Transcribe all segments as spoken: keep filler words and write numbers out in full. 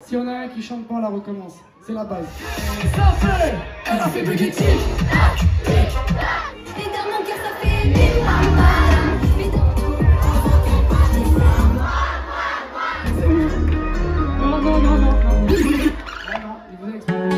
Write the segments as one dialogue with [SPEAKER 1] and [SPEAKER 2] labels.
[SPEAKER 1] S'il y en a un qui chante pas, on la recommence. C'est la base.
[SPEAKER 2] Ça fait, elle a fait bugger tic, tac, tic, tac. Et dans mon cœur ça fait bim bam bam.
[SPEAKER 1] Non, non, non, non, non. Non, non, il vous a expliqué.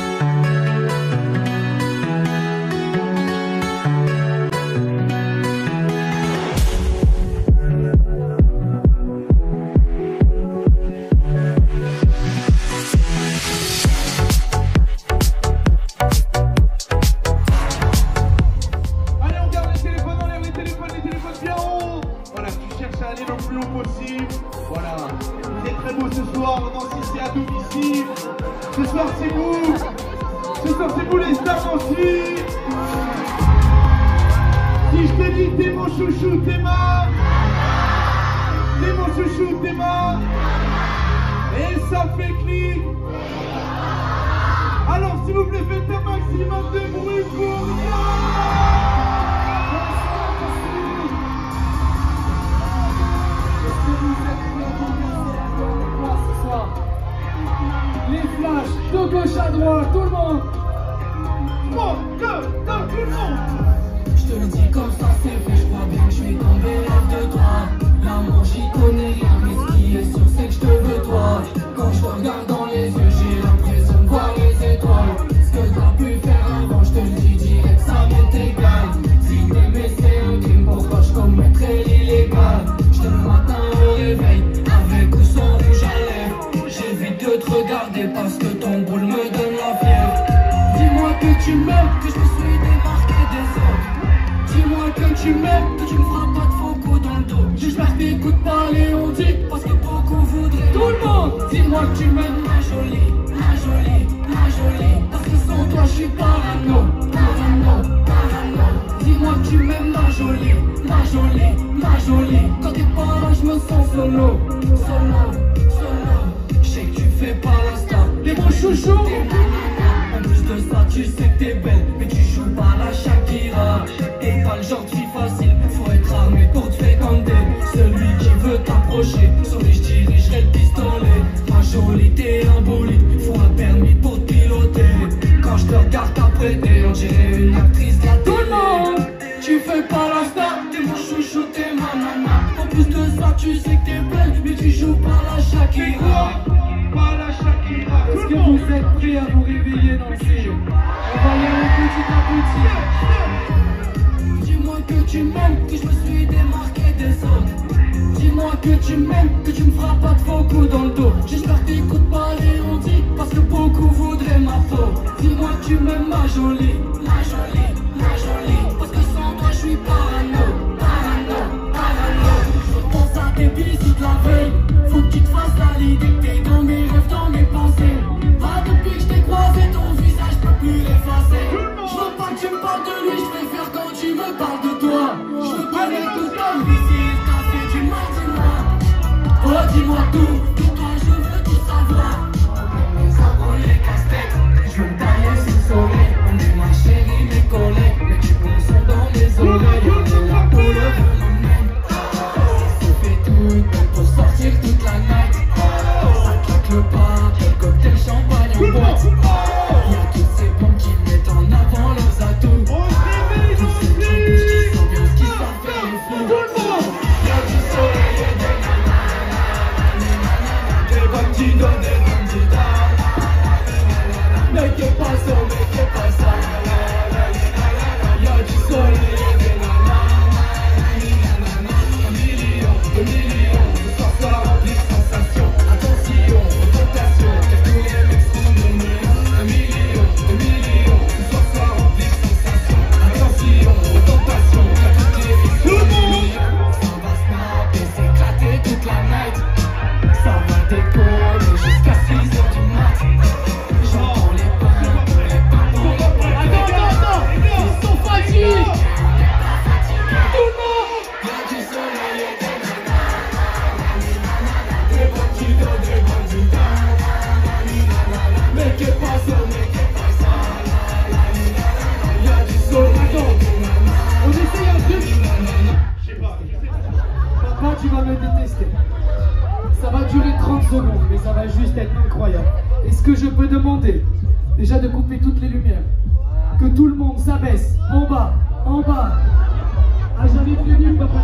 [SPEAKER 3] Ce soir c'est vous, ce soir c'est vous les stars aussi. Si je te dis t'es mon chouchou, t'es ma, t'es mon chouchou, t'es ma, et ça fait clic. Alors s'il vous plaît faites un maximum de bruit pour moi.
[SPEAKER 1] Est-ce que vous êtes prêts pour danser avec moi ce soir? Les flashs de gauche à droite, tout le monde.
[SPEAKER 3] Moi, deux, deux, tout le monde.
[SPEAKER 2] Je te le dis comme ça, c'est vrai, je crois bien que je suis tombé rêve de toi. L'amour, j'y connais rien, mais ce qui est sûr, c'est que je te veux toi. Quand je te regarde dans les yeux, j'ai l'impression de voir les étoiles. Ce que t'as pu faire avant, je te le dis direct, ça m'est égal. Si t'aimais, c'est un crime, pourquoi je commettrais l'illégal? Je te le matin au réveil, avec ou sans rouge à lèvres. J'évite de te regarder parce que ton boule me donne la fièvre. Dis-moi que tu m'aimes, que je me suis démarqué des autres. Dis-moi que tu m'aimes, que tu me feras pas de faux coups dans le dos. J'espère que t'écoutes pas les on dit, parce que beaucoup voudraient. Tout le monde, dis-moi que tu m'aimes, ma jolie, ma jolie, ma jolie. Parce que sans toi je suis parano, parano, parano. Dis-moi que tu m'aimes, ma jolie, ma jolie, ma jolie. Quand t'es pas là je me sens solo, solo, solo. Je sais que tu fais pas la star, les bons chouchous. En plus de ça, tu sais que t'es belle, mais tu joues pas la Shakira. T'es pas le genre de fille facile, faut être armé pour te féconder. Celui qui veut t'approcher, sur lui je dirigerai le pistolet. Ma jolie, t'es un bolide, faut un permis pour te piloter. Quand je te regarde t'apprêter, on dirait une actrice de la télé. Tout le monde, tu fais pas la star, t'es mon chouchou, t'es ma nana. En plus de ça, tu sais que t'es belle, mais tu joues pas la Shakira.
[SPEAKER 3] Pas la Shakira.
[SPEAKER 1] Est-ce que vous êtes prêts à vous réveiller, danser? On va y aller petit à petit.
[SPEAKER 2] Dis-moi que tu m'aimes, que je me suis démarqué des autres. Dis-moi que tu m'aimes, que tu me feras pas de faux coups dans le dos. J'espère que t'écoutes pas les on dit, parce que beaucoup voudraient ma peau. Dis-moi que tu m'aimes, ma jolie, ma jolie, ma jolie. Parce que sans toi je suis parano, parano, parano. Je pense à tes visites la veille, faut que tu te fasses à l'idée que t'es dans mes rêves, dans mes pensées. Pas depuis que je t'ai croisé, ton visage peut plus l'effacer. Je veux pas que tu me parles de lui, je préfère quand tu me parles de toi. Je veux connaître tout homme ici, t'as fait du mal, dis-moi. Oh dis-moi tout, de toi je veux tout savoir. Mes arbres, les casse-têtes, je veux me tailler sous le soleil. On est ma chérie, mes collègues, mais tu penses dans mes oreilles. On est là pour le phénomène. Ça fait tout pour sortir toute la night. Ça claque le pas, le cocktail champagne en boîte. Y'a toutes ces bombes qui mettent en avant leurs atouts. Tous ces types qui s'ambiancent, qui savent faire les fous. Y'a du soleil et des nanas, des bandidos, des bandidas. Ne t'es pas ça, ne t'es pas ça. Y'a du soleil et des nanas, un million, deux millions. Ce soir ça remplit de sensations. Attention, rotation, car tous les mecs sont nommés.
[SPEAKER 1] incroyable. Est-ce que je peux demander déjà de couper toutes les lumières? Que tout le monde s'abaisse, en bas, en bas. Ah, j'avais prévenu, papa.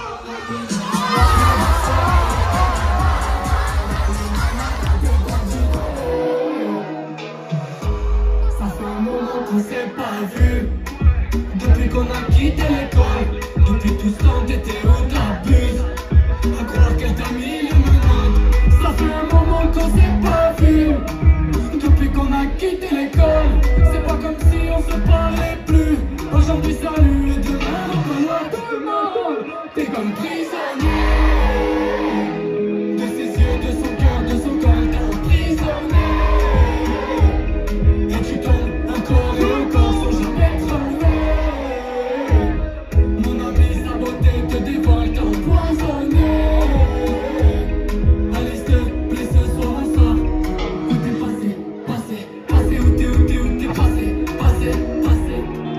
[SPEAKER 2] Ça fait un moment qu'on s'est pas vu. Depuis qu'on a quitté l'école. Depuis tout ce temps t'étais où t'abuses. À croire qu'elle t'a mis les menottes. Ça fait un moment qu'on s'est pas vu. Depuis qu'on a quitté l'école. C'est pas comme si on se parlait plus. Aujourd'hui salut et demain reconnaît tout le monde. T'es comme prisonnier de ses yeux, de son cœur, de son corps. T'es emprisonné. Et tu tombes encore et encore sans jamais te relever. Mon ami, sa beauté te dévore, t'es empoisonné. Allez s'il te plaît ce soir on sort. Où t'es passé, passé, passé. Où t'es, où t'es, où t'es passé, passé, passé.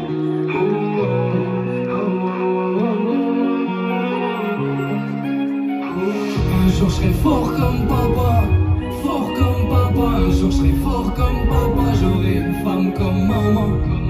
[SPEAKER 2] Un jour je serai fort comme papa, fort comme papa. Un jour je serai fort comme papa, j'aurai une femme comme maman.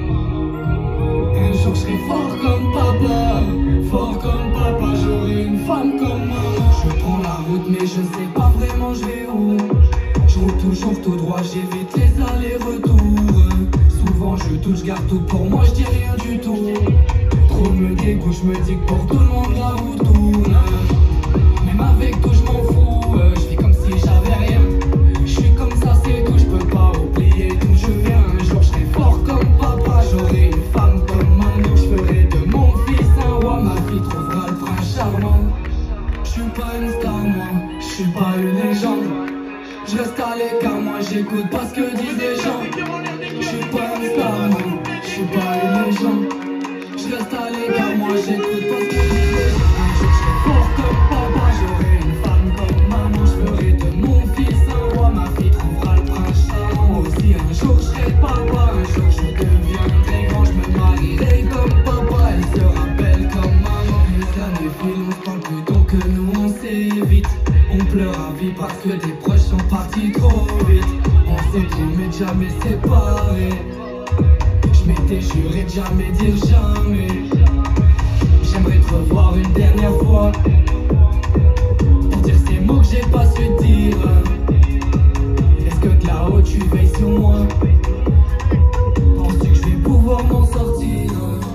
[SPEAKER 2] Un jour je serai fort comme papa, fort comme papa, j'aurai une femme comme maman. Je prends la route mais je sais pas vraiment je vais où. Je roule toujours tout droit, j'évite les allers-retours. Souvent je touche, je garde tout pour moi, je dis rien du tout. Trop me dégoûte, je me dis que pour tout le monde la route tourne. Même avec tout je m'en fous, euh, je fais comme si j'avais rien. Je suis comme ça c'est tout, je peux pas oublier d'où je viens. Un jour je serai fort comme papa, j'aurai une femme comme maman. Je ferai de mon fils un roi, ma fille trouvera le prince charmant. Je suis pas une star moi, je suis pas une légende. Je reste à l'écart moi, j'écoute pas ce que disent les gens. Je suis pas une star moi, je suis pas une légende. Je reste à l'écart moi, j'écoute pas ce que disent les gens. Un jour je serai fort comme papa, j'aurai une femme comme maman. Je ferai de mon fils un roi, ma fille trouvera le prince charmant. Moi aussi un jour je serai papa, un jour je deviendrai grand. Je me marierai comme papa, elle se rappelle comme maman. Les années filent, on se parle plus donc que nous on s'évite. On pleure à vie parce que des proches sont partis trop vite. On s'est dit mais jamais séparés. Je m'étais juré de jamais dire jamais. J'aimerais te revoir une dernière fois pour dire ces mots que j'ai pas su dire. Est-ce que de là-haut tu veilles sur moi? Penses-tu que je vais pouvoir m'en sortir?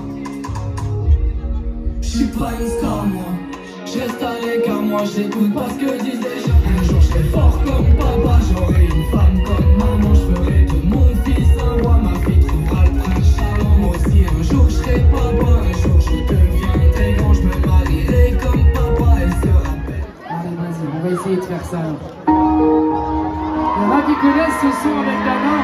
[SPEAKER 2] Je suis pas une star moi, je reste à l'écart moi, j'écoute pas ce que disent les gens. Un jour je serai fort comme papa, j'aurai une femme comme maman. Je ferai de mon fils un roi, ma fille trouvera le prince charmant. Moi aussi un jour je serai papa, un jour je deviendrai grand. Je me marierai comme papa, elle se rappelle.
[SPEAKER 1] Allez, vas-y, on va essayer de faire ça. Il y en a qui connaissent ce son avec la main.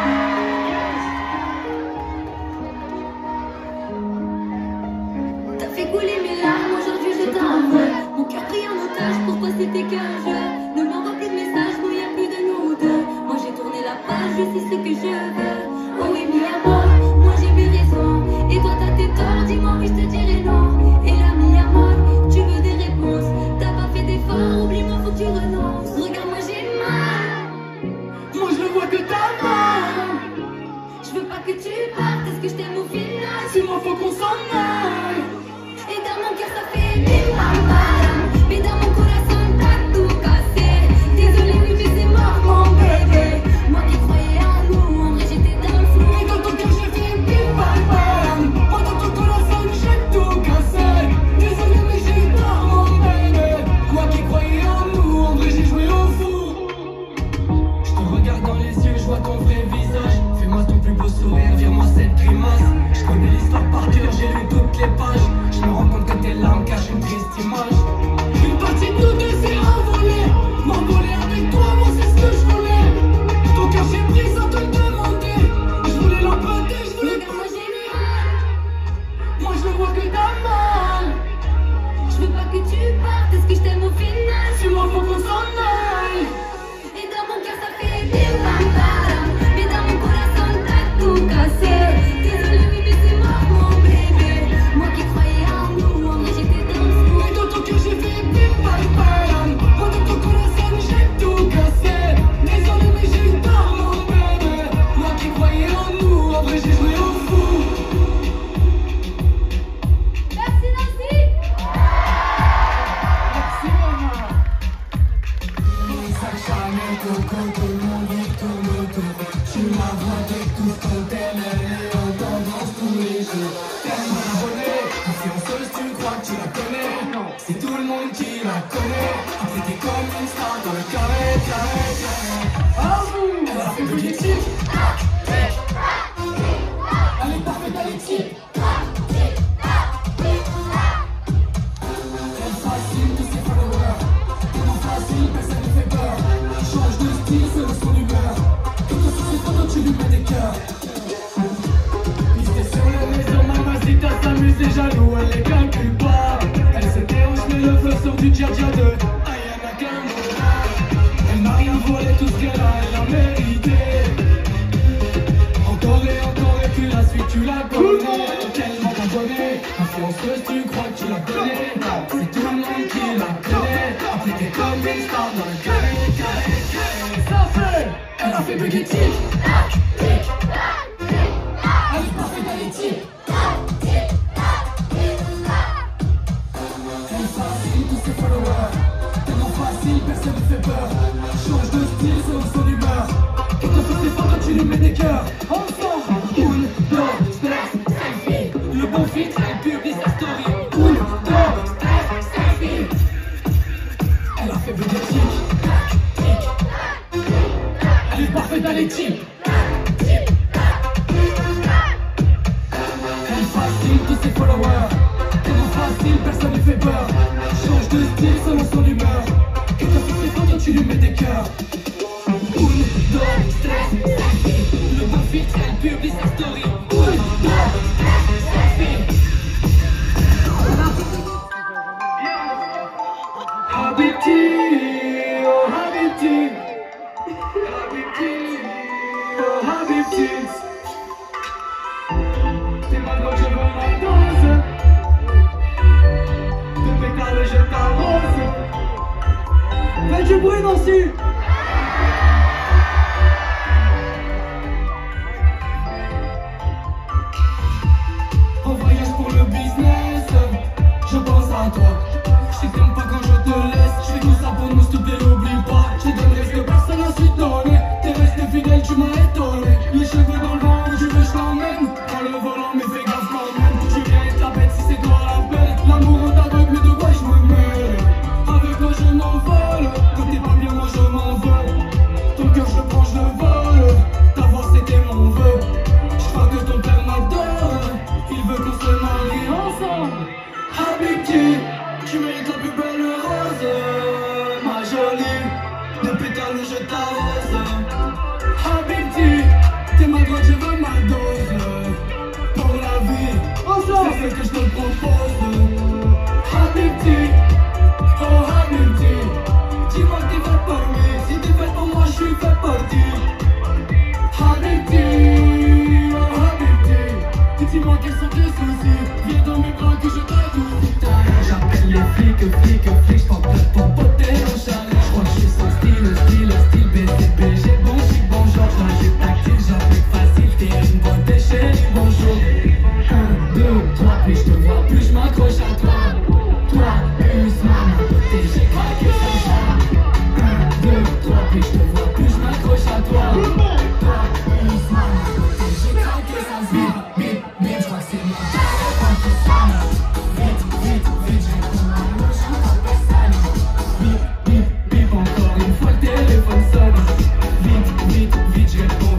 [SPEAKER 4] T'as fait couler mes larmes, aujourd'hui je t'en veux. Mon cœur pris en otage, pourquoi c'était qu'un jeu? Ne m'envoie plus de messages, il n'y a plus de nous deux. Moi j'ai tourné la page, je sais ce que je veux. Oh oui, mi amor, moi j'ai mes raisons. Et toi t'as tes torts, dis-moi oui je te dirai non. Et là mi amor, tu veux des réponses. T'as pas fait d'efforts, oublie-moi faut que tu renonces. Regarde moi j'ai mal,
[SPEAKER 2] Moi je vois que t'as mal.
[SPEAKER 4] je veux pas que tu partes, est-ce que je t'aime au final?
[SPEAKER 2] Si moi faut qu'on s'en aille.
[SPEAKER 4] Et dans mon cœur ça fait bim bam bam. Mais dans mon corazon t'as tout cassé. Désolé oui mais c'est mort mon bébé. Moi qui croyais en nous, en vrai j'étais dans le flou.
[SPEAKER 2] Et dans ton cœur j'ai fait bim bam bam. Moi dans ton corazon j'ai tout cassé. Désolé mais j'ai eu tort mon bébé. Moi qui croyais en nous, en vrai j'ai joué au fou. Je te regarde dans les yeux, je vois ton vrai visage. Fais-moi ton plus beau sourire, vire-moi cette grimace. Je connais l'histoire par cœur, j'ai lu toutes les pages. Je me rends compte que tes larmes cachent une triste image. Une partie de nous deux s'est envolée. M'envoler avec toi, moi c'est ce que je voulais. Ton cœur j'ai pris sans te le demander. Je voulais l'emprunter, je voulais.
[SPEAKER 4] Regarde moi j'ai mal,
[SPEAKER 2] Moi je le vois que t'as mal.
[SPEAKER 4] je veux pas que tu partes, est-ce que je t'aime au final?
[SPEAKER 2] Si moi faut qu'on s'en aille.
[SPEAKER 4] Et dans mon cœur ça fait bim bam bam. Mais dans mon corazon t'as tout cassé. Désolé oui mais c'est mort mon bébé. Moi qui croyais en nous, en vrai j'étais dans le flou.
[SPEAKER 2] Et dans ton cœur j'ai quand tout le monde y tourne autour. Tu la vois dès que tout ton tel, elle est en tendance tous les jours. Tellement abonnée, influenceuse, tu crois que tu la connais? Non, c'est tout le monde qui la connaît. Après t'es comme une star dans le carré, carré, carré. Elle a fait bugger tic. Elle est parfaite à l'équipe. Elle fascine tous ses followers. Tellement facile, personne ne fait peur. Tu changes de style selon son humeur. Et toi sur ses photos tu lui mets des cœurs.
[SPEAKER 1] Pisté sur les réseaux, Mamacita s'amuse et jaloux, elle les calcule pas. Elle se déroge mais le feu sort du dja-dja de Ayana Kamura. Elle n'a rien volé, tout ce qu'elle a, elle a mérité. Encore et encore et tu la suis, tu la connais. Tellement abonnée, influenceuse, tu crois que tu la connais? Non, c'est tout le monde qui la connaît. Après t'es comme une star dans le carré, carré, carré. Ça fait,
[SPEAKER 2] Elle a fait bugger tic. Elle est parfaite à l'équipe. Elle fascine tous ses followers. Tellement facile, personne ne fait peur. Change de style selon son humeur. Et toi sur ses photos tu lui mets des cœurs. Ensemble, une, deux, stress, selfie. Le bon fit, elle publie sa story. Une, deux, stress, selfie. Elle a fait bugger tic. Elle est parfaite à l'équipe. Elle fascine tous ses followers. Tellement facile, personne ne fait peur. Change de style selon son humeur. Et toi sur ses photos tu lui mets des cœurs. Une, deux, stress, selfie. Le bon fit, elle publie sa story. Une, deux, stress, selfie.
[SPEAKER 1] Habibti, oh Habibti, Habibti, oh Habibti. T'es ma drogue, je veux ma dose. De pétales, je t'arrose. Fais du bruit, Nancy.
[SPEAKER 2] En voyage pour le business, je pense à toi. Je t'aime pas quand je te laisse. Je fais tout ça pour nous, s'il te plaît, n'oublie pas. Je te donnerai ce que personne n'a su donner. T'es resté fidèle, tu m'as étonné. Les cheveux dans le vent, où tu veux, je t'emmène. Prends le volant, mais fais gaffe quand même. Tu viens et ta bête si c'est toi la belle. L'amour on t'aveugle, mais de quoi je me mêle? Avec toi je m'envole. Quand t'es pas bien, moi je m'en veux. Ton cœur je le prends, je le vole. Ta voix c'était mon vœu. Je crois que ton père m'adore. Il veut qu'on se marie ensemble. Habibti, tu mérites la plus belle rose. Ma jolie, de pétales je t'arrose. Habibti, t'es ma drogue, je veux ma dose. Pour la vie, c'est ce que je te propose. Habibti, oh Habibti, dis-moi que t'es fait pour lui. Si t'es fait pour moi, je suis fait pour toi. Habibti, oh Habibti, dis-moi quels sont tes soucis. Viens dans mes bras que je t'adoue. J'appelle les flics, flics, flics, j'prends plus pour poter au chalet. J'crois que j'suis son style, style, style B C B. J'ai bon, j'suis bon, genre, j'ai tactique, j'applique facile. T'es une bonne déchet, bonjour. Un, deux, trois, plus j'te vois, plus j'm'accroche à toi. Toi, Usman, à côté, j'ai craqué sans joie. Un, deux, trois, plus j'te vois, plus j'm'accroche à toi. Toi, Usman, à côté, j'ai craqué sans joie. Bip, bip, bip, j'crois que c'est moi. Vite, vite, vite, je réponds à l'eau, j'entends personne. Bip, bip, bip, encore une fois le téléphone sonne. Vite, vite, vite, je réponds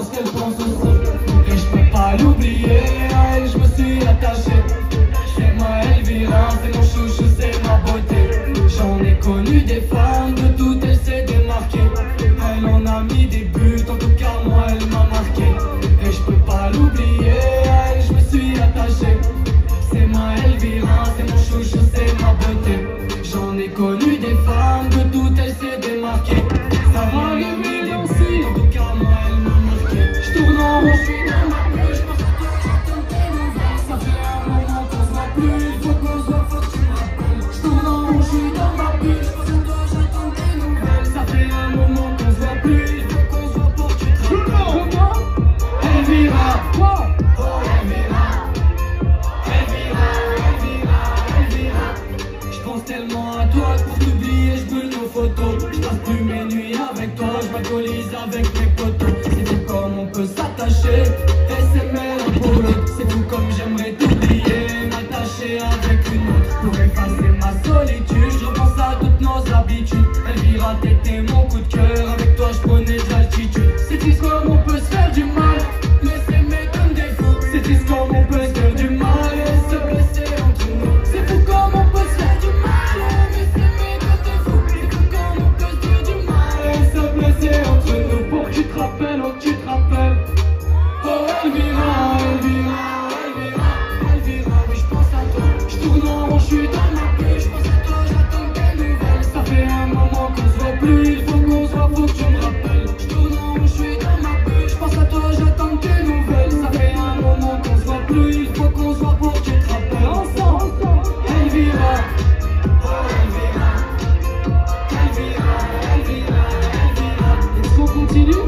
[SPEAKER 2] pense qu'elle pense aussi. Et je peux pas l'oublier, à elle je me suis attaché. C'est moi Elvira, c'est mon chouchou, c'est ma beauté. J'en ai connu des femmes, de toutes elle s'est démarquée. Elle en a mis des buts, en tout cas moi elle m'a marqué. Et je peux pas l'oublier, à elle je me suis attaché. C'est moi Elvira, c'est mon chouchou, c'est ma beauté. J'en ai connu des femmes, de toutes elle s'est démarquée. Ça va le mélancer, en tout cas moi elle m'a marqué. Je tourne en rond, je suis dans ma bulle, je pense que toi j'attends tes nouvelles. Ça fait un moment qu'on se voit plus, il faut qu'on se voit, faut que tu me rappelles. Je tourne en rond, je suis dans ma bulle, je pense que toi j'attends tes nouvelles. Ça fait un moment qu'on se voit plus, il faut qu'on se voit pour que tu te rappelles. Comment Elvira, quoi? Oh Elvira, Elvira, Elvira, Elvira. Je pense tellement à toi que pour t'oublier je brûle nos photos. Je passe plus mes nuits avec toi, je m'alcoolise avec mes potos. C'est fou comme on peut s'attacher et s'aimer l'un pour l'autre. C'est fou comme j'aimerais t'oublier, m'attacher avec une autre. Pour effacer ma solitude, je repense à toutes nos habitudes. Elvira, t'étais mon coup de cœur, avec toi je prenais de l'altitude. C'est triste comme on peut se faire du mal, mais s'aimer comme des fous. C'est triste comme on peut se faire du mal et se blesser entre nous. C'est fou comme on peut se faire du mal, mais s'aimer comme des fous. C'est fou comme on peut se faire du mal et se blesser entre nous. Pour que tu te rappelles, oh que tu te rappelles. Oh Elvira, Elvira, Elvira, Elvira, oui je pense à toi. Je tourne en rond, je suis dans ma bulle, je pense à toi, j'attends tes nouvelles. Ça fait un moment qu'on se voit plus, il faut qu'on se voit, faut que tu me rappelles. Je tourne en rond, je suis dans ma bulle, je pense à toi, j'attends tes nouvelles. Ça fait un moment qu'on se voit plus, il faut qu'on se voit pour que tu te rappelles. Ensemble, Elvira, oh Elvira, Elvira, Elvira, Elvira. Est-ce qu'on continue?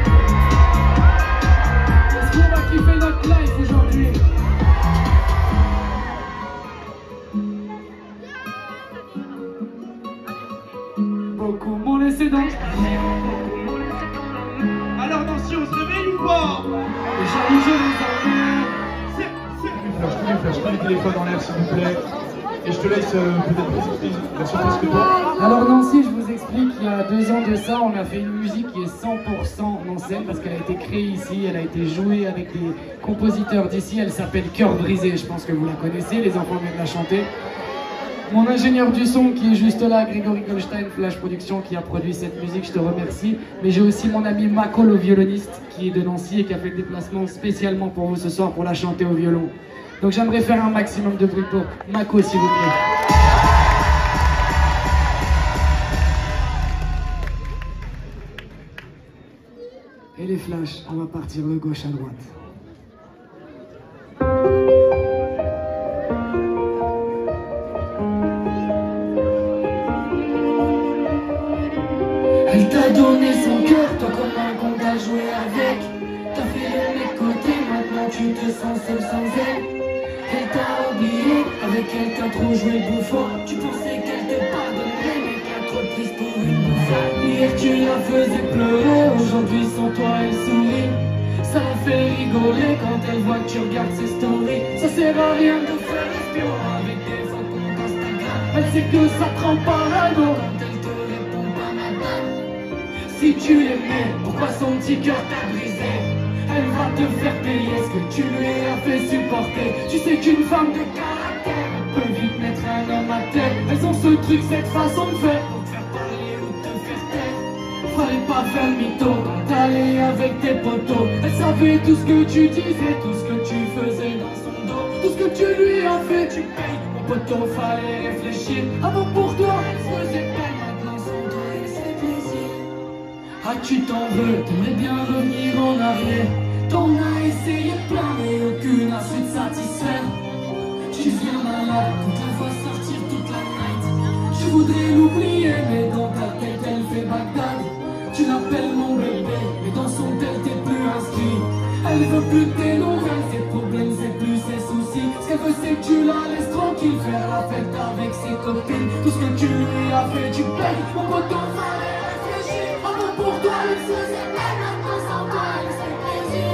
[SPEAKER 2] Est-ce qu'on va kiffer notre life aujourd'hui? Beaucoup m'ont laissé dans.
[SPEAKER 3] Alors Nancy, on se réveille ou pas?
[SPEAKER 2] Les jaloux, je les emmène.
[SPEAKER 3] C'est... c'est... Je te les flashs, je te les téléphones en l'air s'il vous plaît. Et je te laisse euh, peut-être présenter la surprise que toi.
[SPEAKER 2] Alors Nancy, je vous explique, il y a deux ans de ça, on a fait une musique qui est cent pour cent Nancéenne parce qu'elle a été créée ici, elle a été jouée avec des compositeurs d'ici, elle s'appelle Cœur Brisé, je pense que vous la connaissez, les enfants viennent la chanter. Mon ingénieur du son qui est juste là, Grégory Goldstein, Flash Production, qui a produit cette musique, je te remercie. Mais j'ai aussi mon ami Mako, le violoniste, qui est de Nancy et qui a fait le déplacement spécialement pour vous ce soir pour la chanter au violon. Donc j'aimerais faire un maximum de bruit pour Mako, s'il vous plaît. Et les flashs, on va partir de gauche à droite. Elle t'a donné son cœur, toi comme un con t'as joué avec. T'as fait le mec côté, maintenant tu te sens seul sans elle. Elle t'a oublié, avec elle t'as trop joué bouffon. Tu pensais qu'elle te pardonnerait, mais t'as trop triste pour une bouffonne. Hier tu la faisais pleurer, aujourd'hui sans toi elle sourit. Ça la fait rigoler quand elle voit que tu regardes ses stories. Ça sert à rien de faire espion avec des photos comptes Instagram. Elle sait que ça te rend parano quand elle te répond pas madame. Si tu l'aimais, pourquoi son petit cœur t'a brisé? Elle va te faire payer ce que tu lui as fait supporter. Tu sais qu'une femme de caractère peut vite mettre un homme à terre. Elles ont ce truc, cette façon de faire pour te faire parler ou te faire taire. Fallait pas faire le mytho quand t'allais avec tes potos. Elle savait tout ce que tu disais, tout ce que tu faisais dans son dos. Tout ce que tu lui as fait, tu payes. Mon poteau, fallait réfléchir. Avant pour toi, elle se faisait peine. Maintenant sans toi, elle se fait plaisir. Ah tu t'en veux, t'aimerais bien revenir en arrière. T'en as essayé plein mais aucune a su te satisfaire. Tu viens malade, toute la fois sortir toute la night. Je voudrais l'oublier mais dans ta tête elle fait Bagdad. Tu l'appelles mon bébé mais dans son tel t'es plus inscrit. Elle veut plus de tes nouvelles, ses problèmes c'est plus ses soucis. Ce qu'elle veut c'est que tu la laisses tranquille, faire la fête avec ses copines. Tout ce que tu lui as fait tu payes, mon poteau fallait réfléchir. Avant pour toi elle se faisait peine, maintenant sans toi elle se fait plaisir.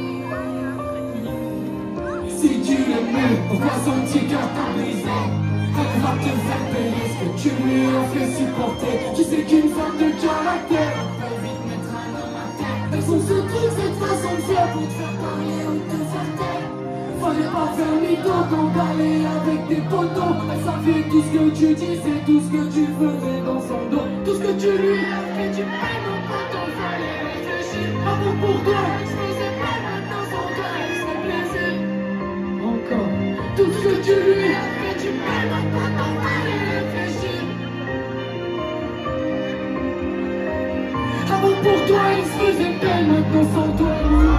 [SPEAKER 2] Si tu l'aimais, pourquoi son petit cœur t'a brisé? mec va te faire payer ce que tu lui as fait supporter. Tu sais qu'une femme de caractère peut vite mettre un homme à terre. Elles ont ce truc, cette façon de faire pour te faire parler ou te faire taire. Fallait pas faire mytho quand parler avec des potos. Elle savait tout ce que tu disais, tout ce que tu faisais dans son dos. Tout ce que tu lui as fait, tu payes mon poteau. Fallait réfléchir avant pour toi. Je faisais pas maintenant sans toi, elle se plaisait. Encore. Tout ce que tu lui as fait, tu payes mon poteau. Fallait réfléchir. Avant pour toi, il se faisait belle maintenant sans toi.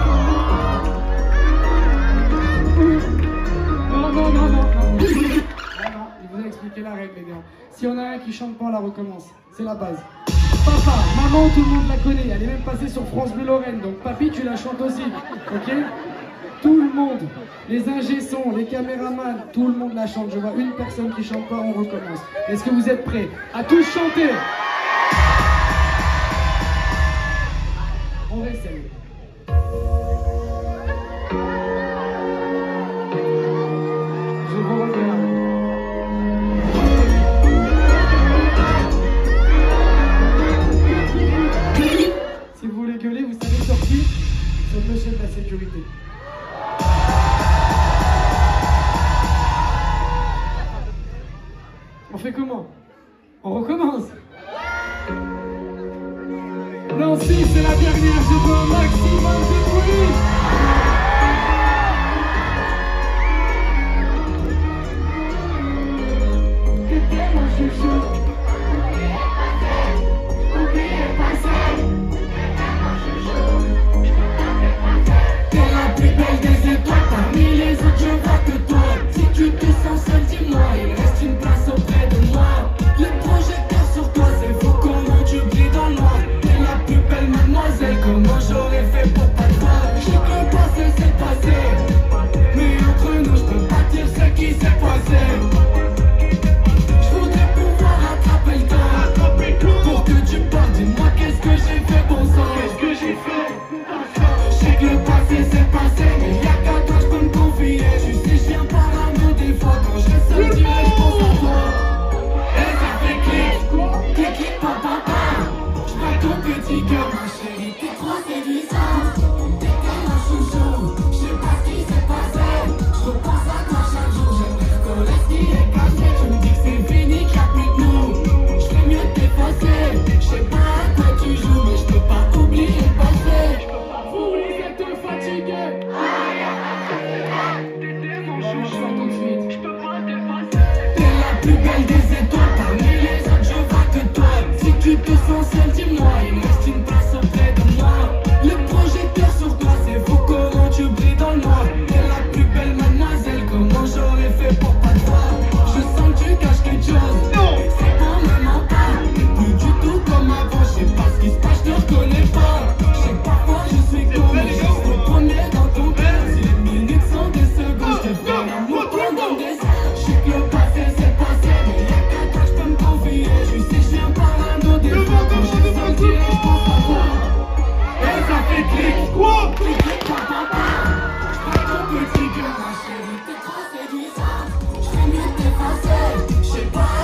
[SPEAKER 2] Non, non, non, non, non. Voilà, il vous a expliqué la règle, les gars. Si on a un qui chante pas, on la recommence. C'est la base. Papa, maman, tout le monde la connaît. Elle est même passée sur France Bleu Lorraine. Donc, papy, tu la chantes aussi. Ok? Tout le monde, les ingé-sons, les caméramans, tout le monde la chante. Je vois une personne qui chante pas, on recommence. Est-ce que vous êtes prêts à tous chanter? On réessaye. Je vous regarde. Si vous voulez gueuler, vous savez sur qui? Sur le monsieur de la sécurité. On fait comment? On recommence? Non, si, c'est la dernière, je veux un maximum de bruit. T'étais mon chouchou. Oubliez pas ça. T'étais mon chouchou. T'es la plus belle des étoiles. Parmi les autres, je vois que toi. Si tu te sens seul, dis-moi. Il reste une place auprès de moi. Le projecteur sur toi, c'est fou comment tu brilles dans le noir. T'es la plus belle mademoiselle. Comment j'aurais fait pour pas te voir? Je sais que le passé c'est passé, mais entre nous je peux pas dire ce qui s'est passé. Je voudrais pouvoir attraper le temps pour que tu parles. Dis-moi qu'est-ce que j'ai fait, bon sang. Qu'est-ce que j'ai fait? Je sais que le passé c'est passé, mais y'a qu'à toi je peux me confier. Tu sais je viens parano des fois. Quand je reste seul dirais je pense à toi. Et ça fait clic, clic clic pa pa pa. Je vois ton petit cœur ma chérie, t'es trop séduisante. T'étais mon chouchou, je sais pas ce qui s'est passé. Je repense à toi chaque jour, j'aimerais recoller ce qui est cassé. Tu me dis que c'est fini, qu'il n'y a plus de nous. Je fais mieux de t'effacer. Je sais pas à quoi tu joues, mais je peux pas oublier le passé. Vous les êtes fatigués. T'étais mon chouchou tout de suite. Je peux pas t'effacer. T'es la plus belle des étoiles. Parmi les autres, je vois que toi. Si tu te sens seul, dis-moi. Il me reste une place auprès de moi. Le projecteur sur toi, c'est fou comment tu brilles dans le noir. T'es la plus belle mademoiselle. Comment j'aurais fait pour pas te voir? Je sens que tu caches quelque chose. C'est bon, me mens pas. T'es plus du tout comme avant. Je sais pas ce qui se passe, je te reconnais pas. Je sais pas pourquoi je suis comme mais je te promets dans ton cœur. Si les minutes sont des secondes, je te fais l'amour pendant des heures. Je sais que le passé c'est passé, mais y'a qu'à toi je peux me confier. Tu sais je viens parano des fois. Quand je reste seul, dirais je pense à toi. Et ça fait clic, quoi? Clic clic pa pa pa. Je vois ton petit cœur ma chérie, t'es trop séduisante. Je fais mieux de t'effacer. Je sais pas